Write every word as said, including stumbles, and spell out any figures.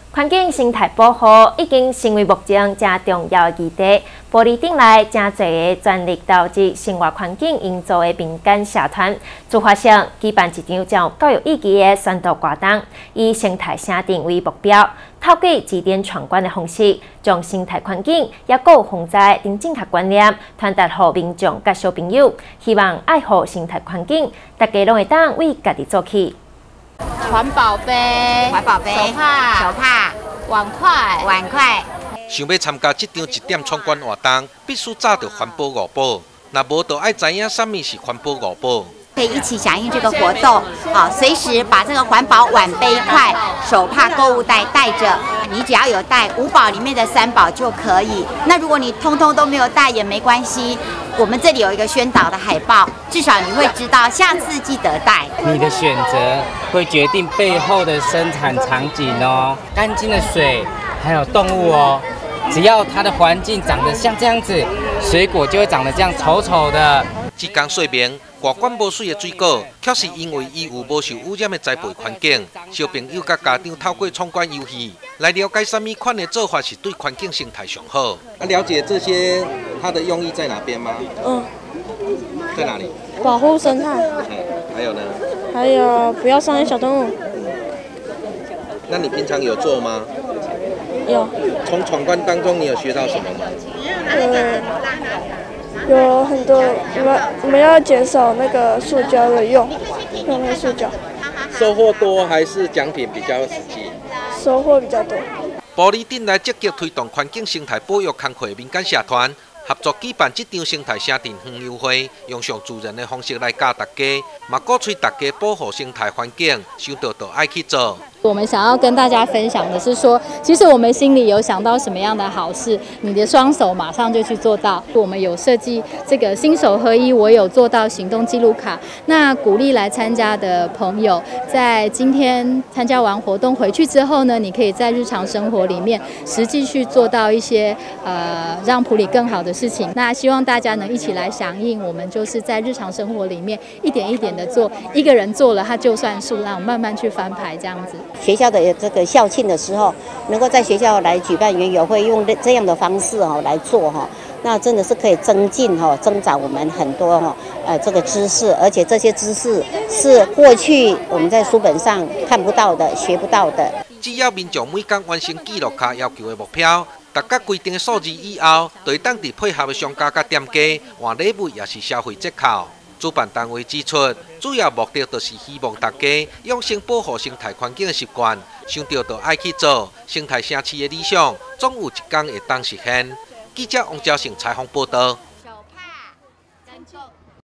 环境生态保护已经成为目前正重要的议题。玻璃顶内正侪个全力投资生活环境营造的民间社团，自发性举办一场将教育意义的宣导活动，以生态城镇为目标，透过指点闯关的方式，将生态环境也有防灾等正确观念传达给民众甲小朋友。希望爱护生态环境，大家拢会当为家己做起。 环保杯、 环保杯、 手帕、 手帕、 碗筷、 碗筷。 想要参加这场一点闯关活动，必须早着环保五宝，若无就爱知影什么是环保五宝。 可以一起响应这个活动，好，随时把这个环保碗、杯、筷、手帕、购物袋带着。你只要有带五宝里面的三宝就可以。那如果你通通都没有带也没关系，我们这里有一个宣导的海报，至少你会知道，下次记得带。 你的选择会决定背后的生产场景哦，干净的水，还有动物哦。只要它的环境长得像这样子，水果就会长得这样丑丑的。 只讲说明，外观无水的水果，却是因为伊有无受污染的栽培环境。小朋友甲家长透过闯关游戏来了解什么款的做法是对环境生态上好。 啊，了解这些它的用意在哪边吗？ 嗯， 在哪里？ 保护生态。 嗯，还有呢？ 还有不要伤害小动物。 那你平常有做吗？ 有。 从闯关当中，你有学到什么吗？ 嗯，有很多，我们我们要减少那个塑胶的用，用那个塑胶。 收获多还是奖品比较实际？ 收获比较多。 玻璃顶来积极推动环境生态保育工作的民间社团，合作举办这场生态城镇园游会，用上自然的方式来教大家，嘛鼓吹大家保护生态环境，想到就爱去做。 我们想要跟大家分享的是说，其实我们心里有想到什么样的好事，你的双手马上就去做到。我们有设计这个心手合一，我有做到行动记录卡。那鼓励来参加的朋友，在今天参加完活动回去之后呢，你可以在日常生活里面实际去做到一些呃让埔里更好的事情。那希望大家能一起来响应，我们就是在日常生活里面一点一点的做，一个人做了他就算数，让我慢慢去翻牌这样子。 学校的这个校庆的时候，能够在学校来举办园游会，用这样的方式哈来做哈，那真的是可以增进哈、增长我们很多哈呃这个知识，而且这些知识是过去我们在书本上看不到的、学不到的。 只要民众每天完成记录卡要求的目标，达到规定的数字以后，就会当地配合的商家甲店家换礼物，也是消费折扣。 主办单位指出，主要目的就是希望大家养成保护生态环境的习惯，想到就爱去做。生态城市的理想，总有一天会当实现。记者王兆成采访报道。